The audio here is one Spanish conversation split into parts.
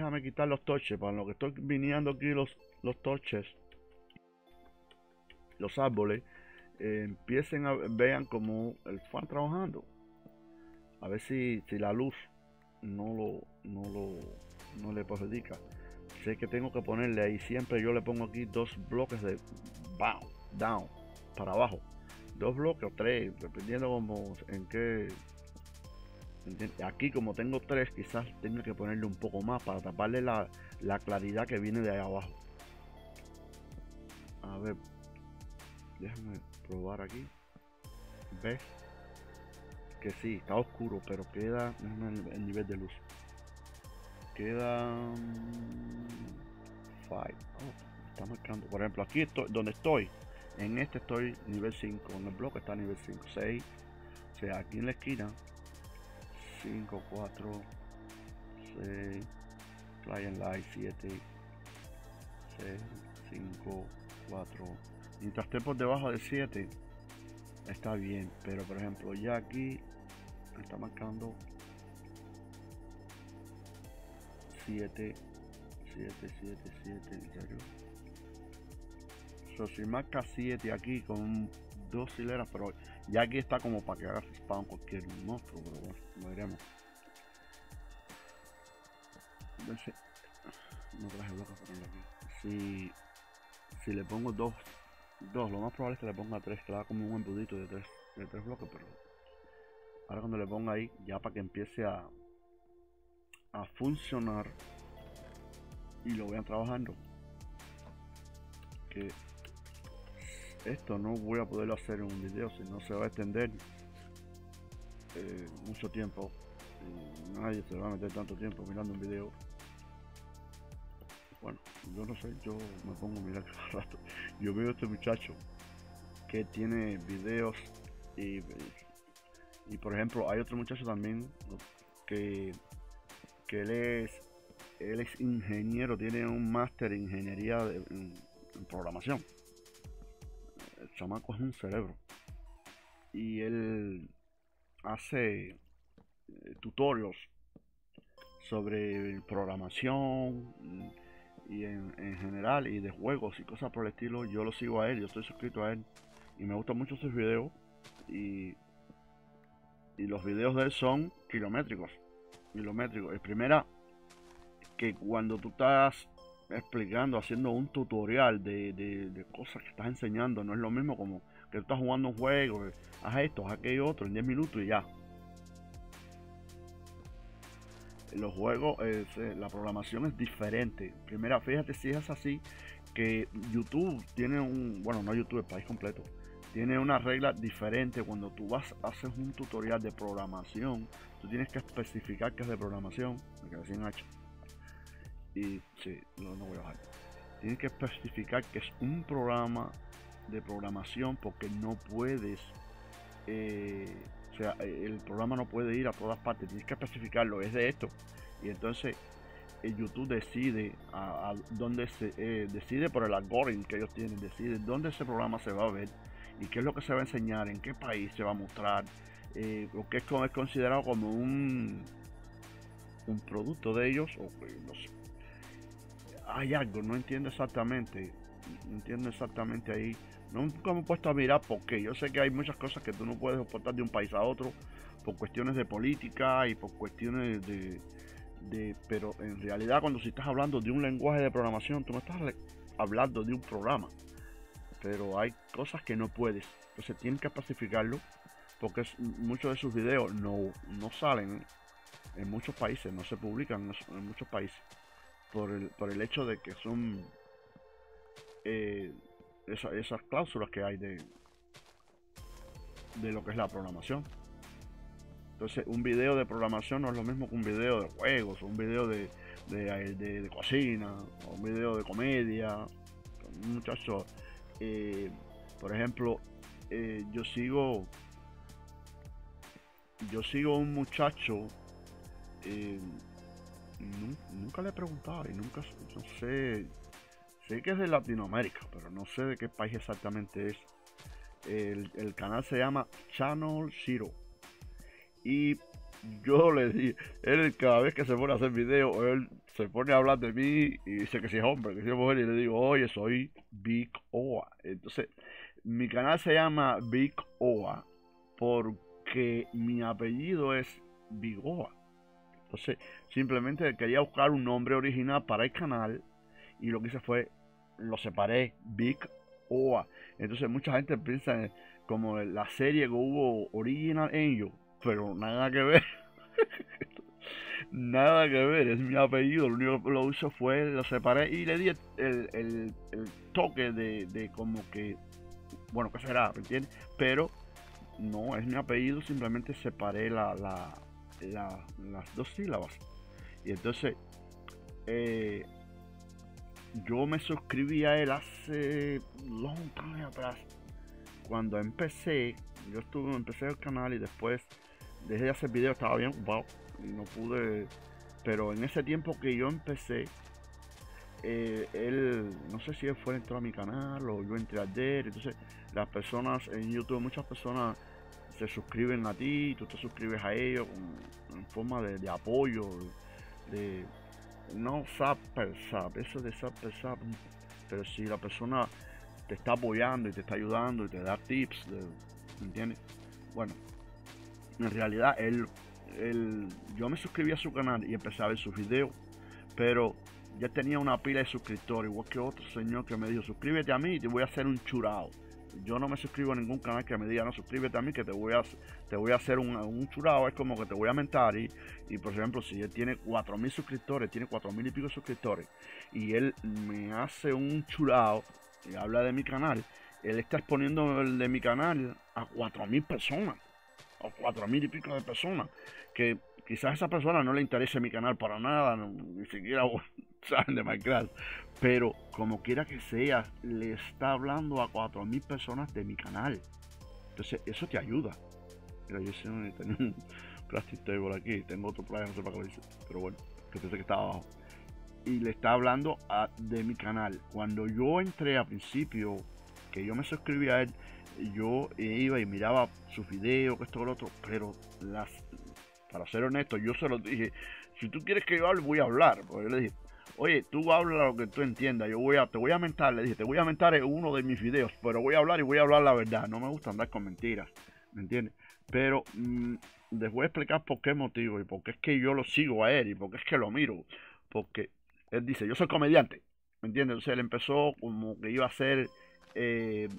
déjame quitar los torches. Para lo que estoy viniendo aquí los torches, los árboles, empiecen a vean como el fan trabajando. A ver si la luz no le perjudica. Sé que tengo que ponerle ahí, siempre yo le pongo aquí 2 bloques de down, para abajo. 2 bloques o 3, dependiendo como en qué. Aquí como tengo 3, quizás tenga que ponerle un poco más para taparle la claridad que viene de ahí abajo. A ver, déjame probar aquí. ¿Ves? Que sí, está oscuro, pero queda el nivel de luz. Queda 5. Está marcando. Por ejemplo, aquí estoy, donde estoy. En este estoy nivel 5. En el bloque está nivel 5. 6. O sea, aquí en la esquina. 5, 4, 6. Client Light 7. 6, 5, 4. Mientras esté por debajo de 7. Está bien. Pero por ejemplo, ya aquí está marcando 7, 7, 7, 7, en serio. So, si marca 7 aquí con 2 hileras, pero ya aquí está como para que haga spawn cualquier monstruo, pero bueno, lo veremos. Entonces, no traje bloques para ponerlo aquí. Si le pongo 2, lo más probable es que le ponga 3, que le haga como un embudito de 3 bloques, pero ahora cuando le ponga ahí, ya para que empiece a funcionar y lo vean trabajando, que esto no voy a poderlo hacer en un video, si no se va a extender mucho tiempo. Nadie se va a meter tanto tiempo mirando un video. Bueno, yo no sé, yo me pongo a mirar cada rato. Yo veo a este muchacho que tiene videos y por ejemplo hay otro muchacho también que él es ingeniero, tiene un máster en ingeniería en programación. El chamaco es un cerebro y él hace tutorials sobre programación y en general y de juegos y cosas por el estilo. Yo lo sigo a él, yo estoy suscrito a él y me gustan mucho sus videos y los videos de él son kilométricos. El primera que cuando tú estás explicando, haciendo un tutorial de cosas que estás enseñando, no es lo mismo como que tú estás jugando un juego, haz esto, haz aquello otro en 10 minutos y ya. Los juegos, la programación es diferente. Primera, fíjate si es así, que YouTube tiene bueno, no YouTube, el país completo, tiene una regla diferente. Cuando tú haces un tutorial de programación, tú tienes que especificar que es de programación, me quedé sin H. Y sí, no voy a bajar. Tienes que especificar que es un programa de programación porque no puedes, o sea, el programa no puede ir a todas partes, tienes que especificarlo, es de esto. Y entonces YouTube decide a dónde decide por el algoritmo que ellos tienen, decide dónde ese programa se va a ver y qué es lo que se va a enseñar, en qué país se va a mostrar, lo que es considerado como un producto de ellos, o no sé. Hay algo, no entiendo exactamente ahí. Nunca me he puesto a mirar porque yo sé que hay muchas cosas que tú no puedes exportar de un país a otro por cuestiones de política y por cuestiones pero en realidad cuando si estás hablando de un lenguaje de programación, tú no estás hablando de un programa, pero hay cosas que no puedes, entonces tienes que especificarlo porque muchos de sus videos no salen en muchos países, no se publican en muchos países por el hecho de que son esas cláusulas que hay de lo que es la programación. Entonces un video de programación no es lo mismo que un video de juegos, o un video de cocina, o un video de comedia. Muchachos, por ejemplo, yo sigo un muchacho, nunca le he preguntado y nunca, no sé que es de Latinoamérica, pero no sé de qué país exactamente es. El canal se llama Channel Zero y yo le di, él cada vez que se pone a hacer video, él se pone a hablar de mí y dice que si es hombre, que si es mujer, y le digo, oye, soy Big Oa. Entonces, mi canal se llama Big Oa porque mi apellido es Big Oa. Entonces, simplemente quería buscar un nombre original para el canal y lo que hice fue, lo separé, Big Oa. Entonces, mucha gente piensa como la serie que hubo Original Angel, pero nada que ver. Nada que ver, es mi apellido. Lo único que lo hice fue, lo separé y le di el toque de como que, bueno, ¿qué será? ¿Me entiendes? Pero no, es mi apellido, simplemente separé las dos sílabas. Y entonces, eh, yo me suscribí a él hace long time atrás. Cuando empecé, empecé el canal y después dejé de hacer videos, estaba bien ocupado y no pude. Pero en ese tiempo que yo empecé, él, no sé si él fue entró a mi canal o yo entré a él. Entonces, las personas en YouTube, muchas personas se suscriben a ti, tú te suscribes a ellos en forma de apoyo, de no sap per sap, eso de sap per sap, pero si la persona te está apoyando y te está ayudando y te da tips, ¿me entiendes? Bueno, en realidad yo me suscribí a su canal y empecé a ver sus videos, pero ya tenía una pila de suscriptores, igual que otro señor que me dijo, suscríbete a mí y te voy a hacer un churao. Yo no me suscribo a ningún canal que me diga, no, suscríbete a mí que te voy a hacer un churao. Es como que te voy a mentar y por ejemplo, si él tiene 4.000 suscriptores, tiene 4.000 y pico suscriptores, y él me hace un churao y habla de mi canal, él está exponiendo el de mi canal a 4.000 personas, o 4.000 y pico de personas, que quizás a esa persona no le interese mi canal para nada, ni siquiera saben de Minecraft, pero como quiera que sea, le está hablando a 4.000 personas de mi canal. Entonces, eso te ayuda. Mira, yo tengo un plastic table aquí, tengo otro playa, no sé para qué lo hice, pero bueno, que pensé que estaba abajo. Y le está hablando de mi canal. Cuando yo entré al principio, que yo me suscribí a él, yo iba y miraba sus videos, esto y lo otro, pero para ser honesto, yo se lo dije, si tú quieres que yo hable, voy a hablar. Porque yo le dije, oye, tú habla lo que tú entiendas, te voy a mentar, le dije, te voy a mentar en uno de mis videos, pero voy a hablar y voy a hablar la verdad, no me gusta andar con mentiras, ¿me entiendes? Pero les voy a explicar por qué motivo y por qué es que yo lo sigo a él y por qué es que lo miro, porque él dice, yo soy comediante, ¿me entiendes? Entonces él empezó como que iba a hacer eh,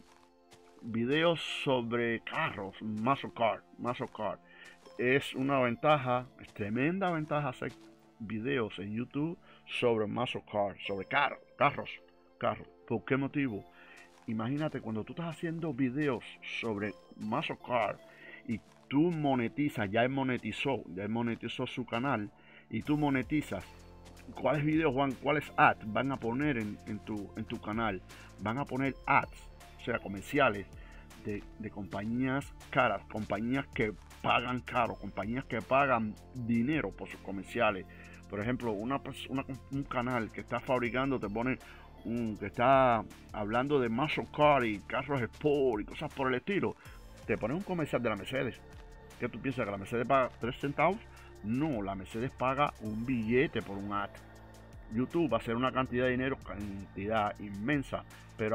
videos sobre carros, muscle car. Es una ventaja, es tremenda ventaja hacer videos en YouTube sobre muscle car, sobre carros. ¿Por qué motivo? Imagínate cuando tú estás haciendo videos sobre muscle car y tú monetizas, ya él monetizó su canal y tú monetizas. ¿Cuáles videos cuáles ads van a poner en tu canal? Van a poner ads, o sea, comerciales de compañías caras, compañías que pagan caro, compañías que pagan dinero por sus comerciales. Por ejemplo, un canal que está fabricando, te pone que está hablando de muscle car y carros sport y cosas por el estilo, te pone un comercial de la Mercedes. ¿Qué tú piensas? ¿Que la Mercedes paga 3 centavos? No, la Mercedes paga un billete por un ad. YouTube va a ser una cantidad de dinero, cantidad inmensa, pero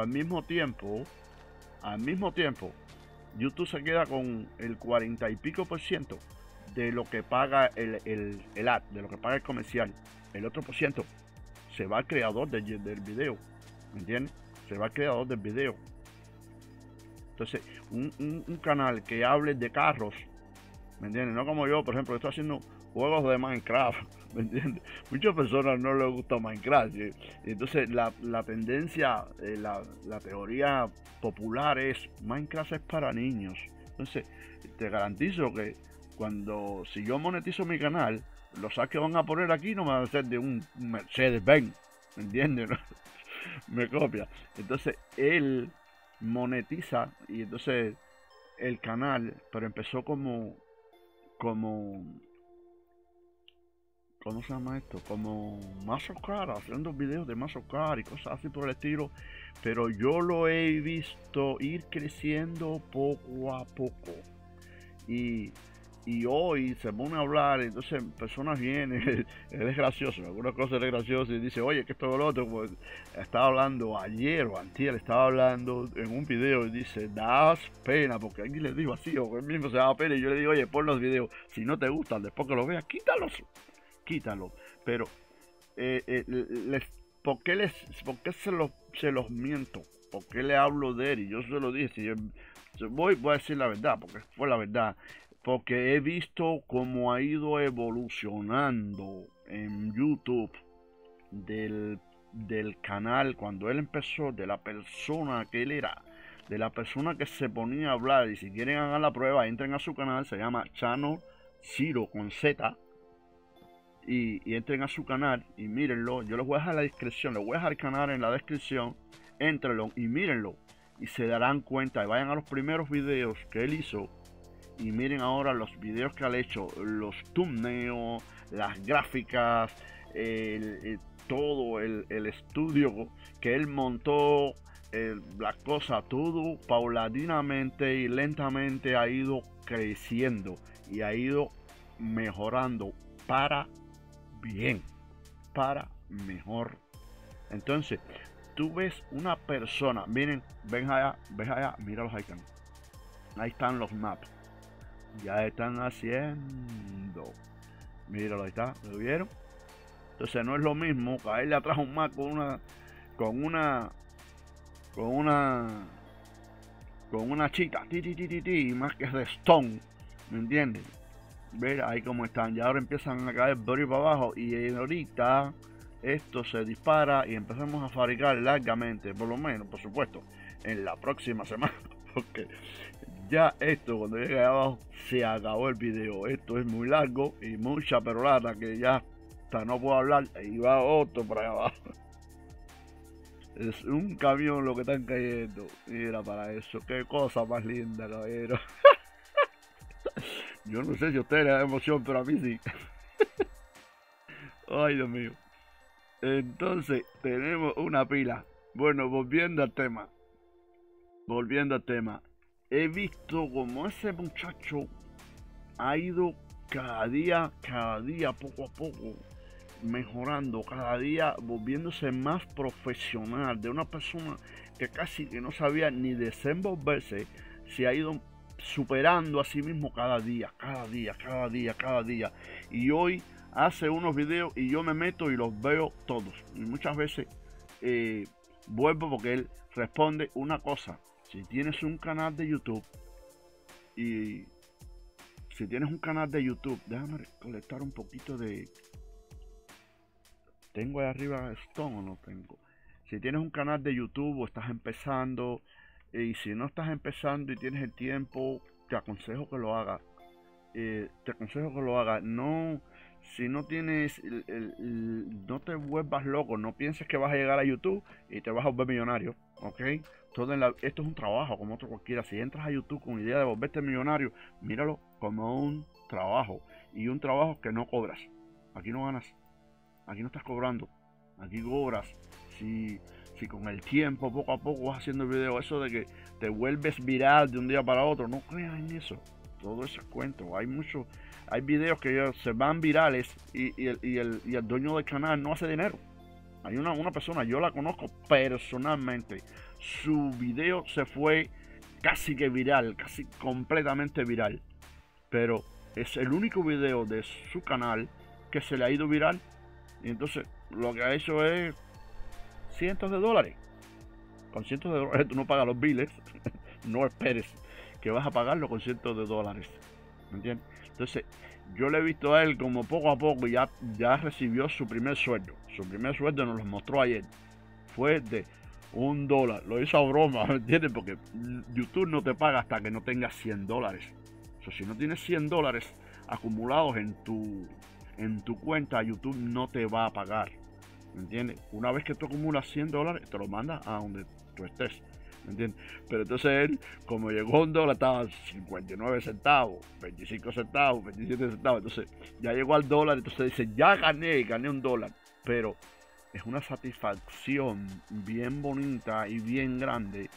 al mismo tiempo, YouTube se queda con el 40 y pico por ciento de lo que paga el ad, de lo que paga el comercial. El otro por ciento se va al creador del video, ¿me entiendes? Se va al creador del video. Entonces, un canal que hable de carros, ¿me entiendes? No como yo, por ejemplo, estoy haciendo juegos de Minecraft, ¿me entiendes? Muchas personas no les gusta Minecraft. Y entonces la tendencia, la teoría popular es Minecraft es para niños. Entonces, te garantizo que si yo monetizo mi canal, los ads que van a poner aquí no van a ser de un Mercedes-Benz, ¿me entiendes? Me copia. Entonces, él monetiza y entonces el canal, pero empezó como ¿cómo se llama esto? Como muscle car, haciendo videos de muscle car y cosas así por el estilo. Pero yo lo he visto ir creciendo poco a poco. Y Y hoy se pone a hablar, entonces personas vienen, él es gracioso, algunas cosas él es gracioso y dice, oye, que esto o lo otro, pues estaba hablando ayer o antier, estaba hablando en un video y dice, das pena, porque alguien le dijo así, o él mismo se daba pena, y yo le digo, oye, pon los videos, si no te gustan, después que los veas, quítalos, pero les, ¿por qué se los miento? ¿Por qué le hablo de él? Y yo se lo dije, si yo voy a decir la verdad, porque fue la verdad, porque he visto cómo ha ido evolucionando en YouTube del canal cuando él empezó, de la persona que él era, de la persona que se ponía a hablar. Y si quieren hagan la prueba, entren a su canal, se llama Channel Zero con Z, y entren a su canal y mírenlo. Yo les voy a dejar la descripción, les voy a dejar el canal en la descripción, entrenlo y mírenlo y se darán cuenta. Y vayan a los primeros videos que él hizo y miren ahora los videos que ha hecho, los thumbnails, las gráficas, todo el estudio que él montó, la cosa, todo paulatinamente y lentamente ha ido creciendo y ha ido mejorando para bien, para mejor. Entonces, tú ves una persona, miren, ven allá, míralos ahí, ahí están los maps. Ya están haciendo. Míralo, ahí está, ¿lo vieron? Entonces no es lo mismo caerle atrás un Mac con una chita, y más que de Stone, ¿me entiendes? Ver ahí cómo están, y ahora empiezan a caer por ahí para abajo, y ahorita esto se dispara y empezamos a fabricar largamente, por lo menos, por supuesto, en la próxima semana, porque ya esto cuando llegue abajo se acabó el video. Esto es muy largo y mucha perolata que ya hasta no puedo hablar y va otro por allá abajo. Es un camión lo que están cayendo. Mira para eso, qué cosa más linda, caballero. Yo no sé si a ustedes les da emoción, pero a mí sí. Ay, Dios mío. Entonces, tenemos una pila. Bueno, volviendo al tema. He visto como ese muchacho ha ido cada día, poco a poco, mejorando, cada día volviéndose más profesional, de una persona que casi que no sabía ni desenvolverse, se ha ido superando a sí mismo cada día. Y hoy hace unos videos y yo me meto y los veo todos. Y muchas veces vuelvo porque él responde una cosa. Si tienes un canal de YouTube déjame recolectar un poquito de... ¿Tengo ahí arriba Stone o no tengo? Si tienes un canal de YouTube o estás empezando, y si no estás empezando y tienes el tiempo, te aconsejo que lo hagas. No, si no tienes, no te vuelvas loco, no pienses que vas a llegar a YouTube y te vas a volver millonario, ¿ok? Esto es un trabajo como otro cualquiera. Si entras a YouTube con idea de volverte millonario, míralo como un trabajo, y un trabajo que no cobras. Aquí no ganas, aquí no estás cobrando, aquí cobras. Si con el tiempo, poco a poco vas haciendo el video, eso de que te vuelves viral de un día para otro, no creas en eso. Todo eso es cuento. Hay videos que ya se van virales y el dueño del canal no hace dinero. Hay una persona, yo la conozco personalmente. Su video se fue casi que viral, casi completamente viral. Pero es el único video de su canal que se le ha ido viral. Y entonces lo que ha hecho es cientos de dólares. Con cientos de dólares tú no pagas los biles. No esperes que vas a pagarlo con cientos de dólares. ¿Me entiendes? Entonces, yo le he visto a él como poco a poco ya recibió su primer sueldo. Su primer sueldo nos lo mostró ayer. Fue de $1. Lo hizo a broma, ¿me entiendes? Porque YouTube no te paga hasta que no tengas $100. O sea, si no tienes $100 acumulados en tu cuenta, YouTube no te va a pagar. ¿Me entiendes? Una vez que tú acumulas $100, te lo mandas a donde tú estés. ¿Me entiendes? Pero entonces él, como llegó a $1, estaba 59 centavos, 25 centavos, 27 centavos. Entonces ya llegó al dólar, entonces dice, ya gané $1. Pero es una satisfacción bien bonita y bien grande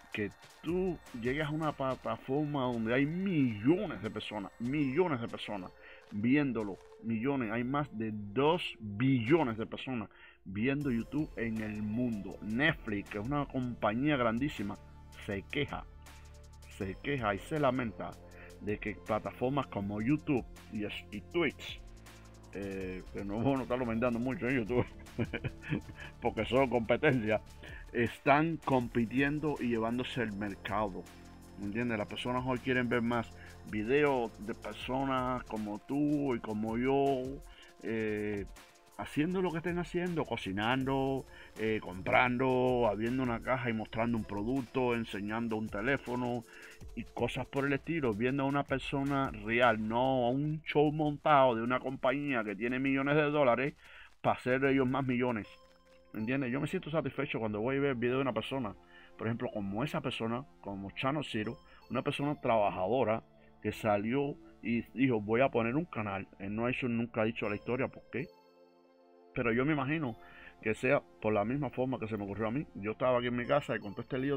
que tú llegues a una plataforma donde hay millones de personas viéndolo, millones, hay más de 2 billones de personas viendo YouTube en el mundo. Netflix, que es una compañía grandísima, se queja y se lamenta de que plataformas como YouTube y Twitch, que no vamos a estarlo vendando mucho en YouTube, porque son competencia, están compitiendo y llevándose el mercado. ¿Me entiendes? Las personas hoy quieren ver más videos de personas como tú y como yo, haciendo lo que estén haciendo, cocinando, comprando, abriendo una caja y mostrando un producto, enseñando un teléfono y cosas por el estilo, viendo a una persona real, no a un show montado de una compañía que tiene millones de dólares para hacer ellos más millones. ¿Me entiendes? Yo me siento satisfecho cuando voy a ver el video de una persona, por ejemplo, como esa persona, como Channel Zero, una persona trabajadora que salió y dijo, voy a poner un canal. Él no ha hecho, nunca ha dicho la historia, ¿por qué? Pero yo me imagino que sea por la misma forma que se me ocurrió a mí. Yo estaba aquí en mi casa y con todo este lío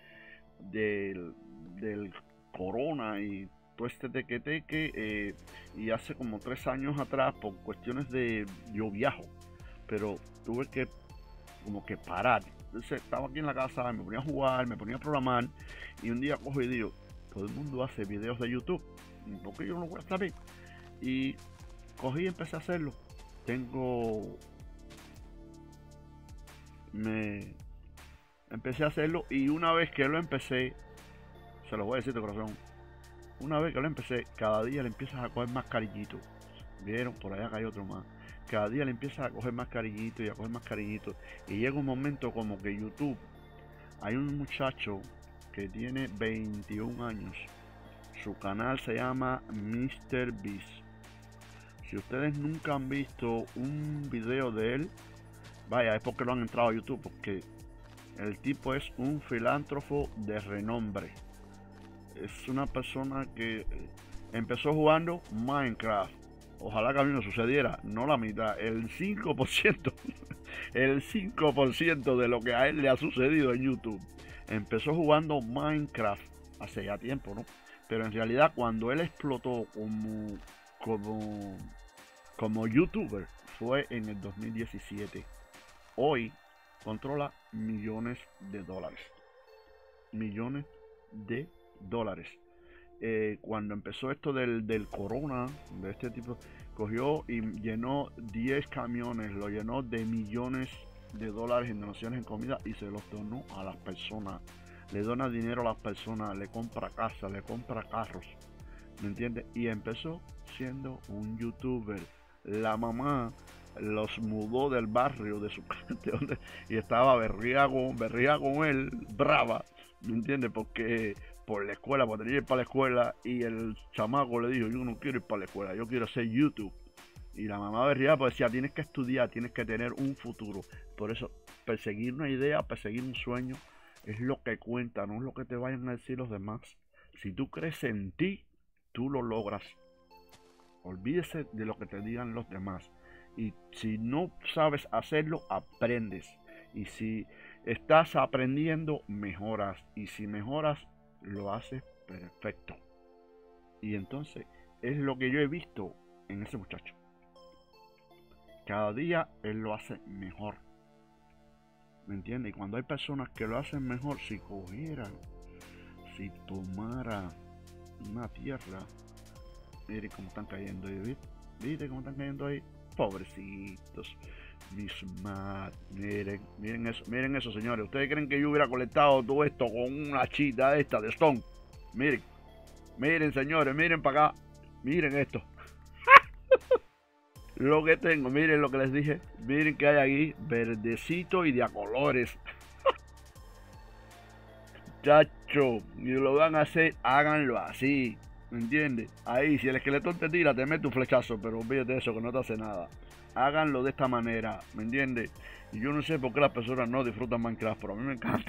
del corona y todo este teque, y hace como 3 años atrás, por cuestiones de yo viajo, pero tuve que como que parar. Entonces estaba aquí en la casa, me ponía a jugar, me ponía a programar, y un día cojo y digo, todo el mundo hace videos de YouTube, ¿por qué yo no lo voy a hacer? Y cogí y empecé a hacerlo. Me empecé a hacerlo, y una vez que lo empecé, se lo voy a decir de corazón, una vez que lo empecé, cada día le empiezas a coger más cariñito. Vieron, por allá que hay otro más. Cada día le empiezas a coger más cariñito y a coger más cariñito. Y llega un momento como que YouTube, hay un muchacho que tiene 21 años. Su canal se llama MrBeast. Si ustedes nunca han visto un video de él, vaya, es porque lo han entrado a YouTube, porque el tipo es un filántropo de renombre. Es una persona que empezó jugando Minecraft. Ojalá que a mí no sucediera, no la mitad, el 5%, el 5% de lo que a él le ha sucedido en YouTube. Empezó jugando Minecraft hace ya tiempo, ¿no? Pero en realidad cuando él explotó como youtuber fue en el 2017. Hoy controla millones de dólares. Millones de dólares. Cuando empezó esto del corona, de este tipo, cogió y llenó 10 camiones, lo llenó de millones de dólares en donaciones en comida y se los donó a las personas. Le dona dinero a las personas, le compra casa, le compra carros, ¿me entiendes? Y empezó siendo un youtuber. La mamá los mudó del barrio de su casa y estaba berría con él, brava, ¿me entiendes? Porque por la escuela, porque tenía que ir para la escuela, y el chamaco le dijo, yo no quiero ir para la escuela, yo quiero hacer YouTube. Y la mamá berría, pues decía, tienes que estudiar, tienes que tener un futuro. Por eso, perseguir una idea, perseguir un sueño, es lo que cuenta, no es lo que te vayan a decir los demás. Si tú crees en ti, tú lo logras. Olvídese de lo que te digan los demás. Y si no sabes hacerlo, aprendes. Y si estás aprendiendo, mejoras. Y si mejoras, lo haces perfecto. Y entonces es lo que yo he visto en ese muchacho. Cada día él lo hace mejor. ¿Me entiendes? Y cuando hay personas que lo hacen mejor, si cogieran, si tomara una tierra, miren cómo están cayendo ahí, ¿viste cómo están cayendo ahí? Pobrecitos, mis miren eso, señores. ¿Ustedes creen que yo hubiera colectado todo esto con una chita esta de Stone? Miren, señores, miren para acá, miren esto. Lo que tengo, miren lo que les dije, miren que hay aquí, verdecito y de a colores. Chacho, y lo van a hacer, háganlo así. ¿Me entiendes? Ahí, si el esqueletón te tira, te mete un flechazo, pero olvídate de eso, que no te hace nada. Háganlo de esta manera, ¿me entiendes? Y yo no sé por qué las personas no disfrutan Minecraft, pero a mí me encanta.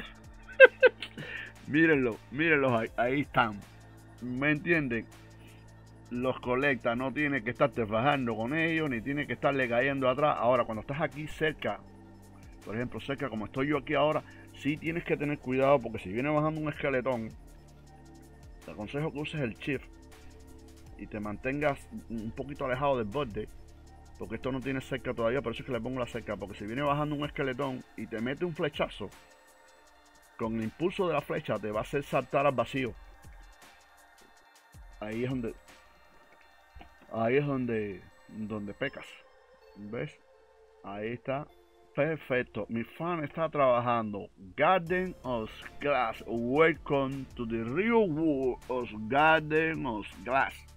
mírenlos ahí están. ¿Me entienden? Los colecta, no tienes que estarte fajando con ellos, ni tienes que estarle cayendo atrás. Ahora, cuando estás aquí cerca, por ejemplo, cerca como estoy yo aquí ahora, Sí tienes que tener cuidado porque si viene bajando un esqueletón, te aconsejo que uses el shift y te mantengas un poquito alejado del borde, porque esto no tiene cerca todavía, por eso es que le pongo la cerca, porque si viene bajando un esqueletón y te mete un flechazo, con el impulso de la flecha te va a hacer saltar al vacío. Ahí es donde, ahí es donde pecas. ¿Ves? Ahí está. Perfecto. Mi fan está trabajando. Garden of Glass. Welcome to the real world of Garden of Glass.